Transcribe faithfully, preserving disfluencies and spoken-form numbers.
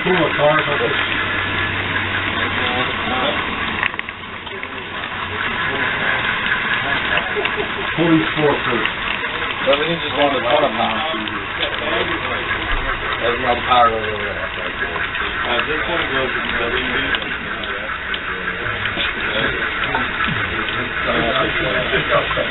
full of cars up there. Pull these four first. But we can just go to one of them. There's no power over there. Uh, this one goes to the Linnie.